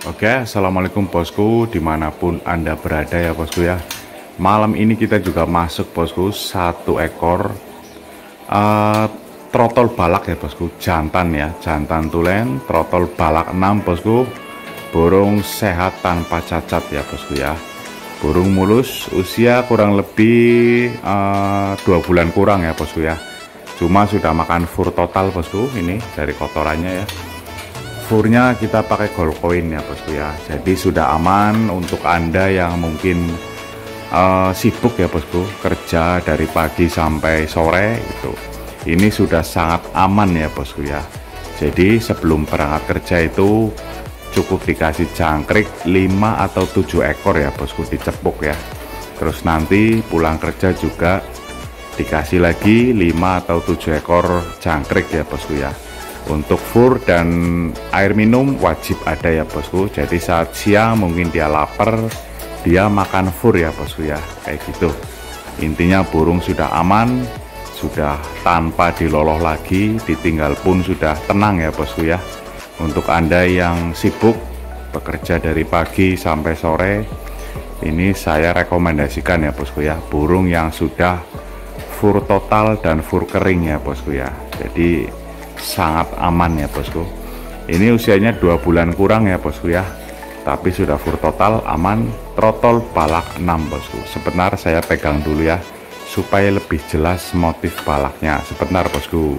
Oke, assalamualaikum bosku, dimanapun anda berada ya bosku ya. Malam ini kita juga masuk bosku satu ekor trotol balak ya bosku, jantan ya, jantan tulen, trotol balak 6 bosku. Burung sehat tanpa cacat ya bosku ya. Burung mulus, usia kurang lebih 2 bulan kurang ya bosku ya. Cuma sudah makan fur total bosku, ini dari kotorannya ya. Furnya kita pakai gold coin ya bosku ya, jadi sudah aman untuk anda yang mungkin sibuk ya bosku, kerja dari pagi sampai sore itu. Ini sudah sangat aman ya bosku ya. Jadi sebelum berangkat kerja itu cukup dikasih jangkrik 5 atau 7 ekor ya bosku, dicepuk ya. Terus nanti pulang kerja juga dikasih lagi 5 atau 7 ekor jangkrik ya bosku ya. Untuk fur dan air minum wajib ada ya bosku. Jadi saat siang mungkin dia lapar, dia makan fur ya bosku ya, kayak gitu. Intinya burung sudah aman, sudah tanpa diloloh lagi, ditinggal pun sudah tenang ya bosku ya. Untuk anda yang sibuk bekerja dari pagi sampai sore, ini saya rekomendasikan ya bosku ya, burung yang sudah fur total dan fur kering ya bosku ya. Jadi sangat aman ya bosku. Ini usianya 2 bulan kurang ya bosku ya, tapi sudah fur total, aman. Trotol balak 6 bosku. Sebentar saya pegang dulu ya supaya lebih jelas motif balaknya. Sebentar bosku.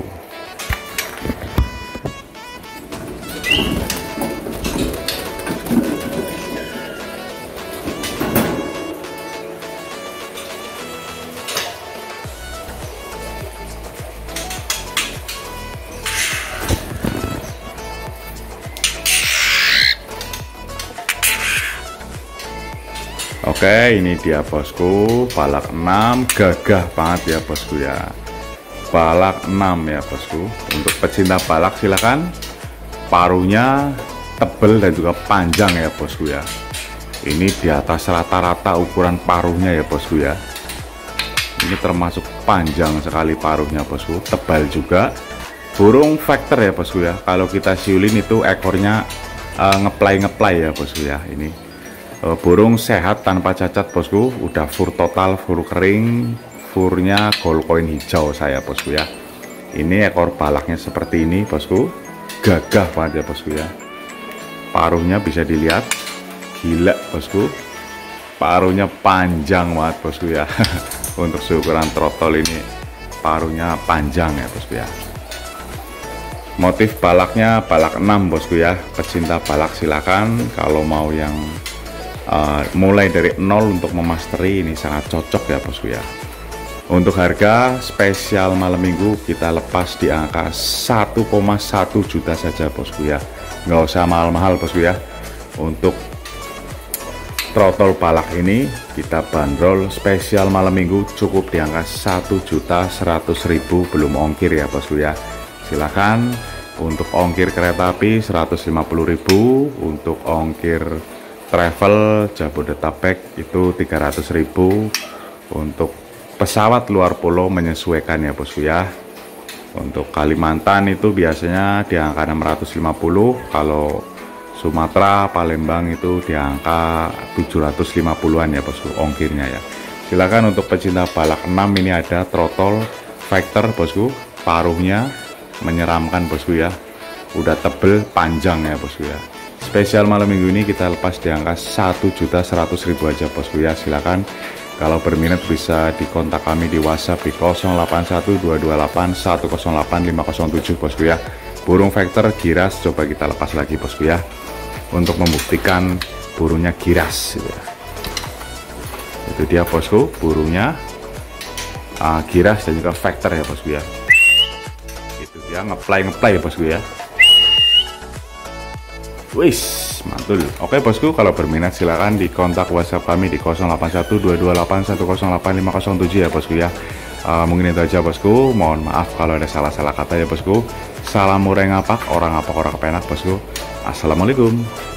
Oke, ini dia bosku, balak 6, gagah banget ya bosku ya. Balak 6 ya bosku. Untuk pecinta balak silahkan. Paruhnya tebel dan juga panjang ya bosku ya. Ini di atas rata-rata ukuran paruhnya ya bosku ya. Ini termasuk panjang sekali paruhnya bosku, tebal juga. Burung factor ya bosku ya. Kalau kita siulin itu ekornya ngeplay ya bosku ya. Ini burung sehat tanpa cacat bosku, udah fur total, fur kering, furnya gold coin hijau saya bosku ya. Ini ekor balaknya seperti ini bosku, gagah banget ya bosku ya. Paruhnya bisa dilihat, gila bosku, paruhnya panjang banget bosku ya. Untuk seukuran trotol ini paruhnya panjang ya bosku ya. Motif balaknya balak 6 bosku ya. Pecinta balak silakan, kalau mau yang mulai dari nol untuk memasteri ini sangat cocok ya bosku ya. Untuk harga spesial malam minggu kita lepas di angka 1,1 juta saja bosku ya, nggak usah mahal-mahal bosku ya. Untuk trotol balak ini kita bandrol spesial malam minggu cukup di angka 1.100.000 belum ongkir ya bosku ya. Silakan. Untuk ongkir kereta api 150.000, untuk ongkir travel Jabodetabek itu 300.000. Untuk pesawat luar pulau menyesuaikan ya bosku ya. Untuk Kalimantan itu biasanya di angka 650, kalau Sumatera Palembang itu di angka 750-an ya bosku ongkirnya ya. Silakan. Untuk pecinta balak 6 ini ada trotol factor bosku, paruhnya menyeramkan bosku ya, udah tebel panjang ya bosku ya. Spesial malam minggu ini kita lepas di angka 1.100.000 aja bosku ya. Silakan. Kalau berminat bisa dikontak kami di WhatsApp di 081228108507 bosku ya. Burung factor giras coba kita lepas lagi bosku ya, untuk membuktikan burungnya giras gitu ya. Itu dia bosku, burungnya giras dan juga factor ya bosku ya. Itu dia ngeplay ya bosku ya. Wis, mantul. Oke bosku, kalau berminat silakan dikontak WhatsApp kami di 081228108507 ya bosku ya. Mungkin itu aja bosku. Mohon maaf kalau ada salah-salah kata ya bosku. Salam mureng ngapak, orang ngapak orang kepenak bosku. Assalamualaikum.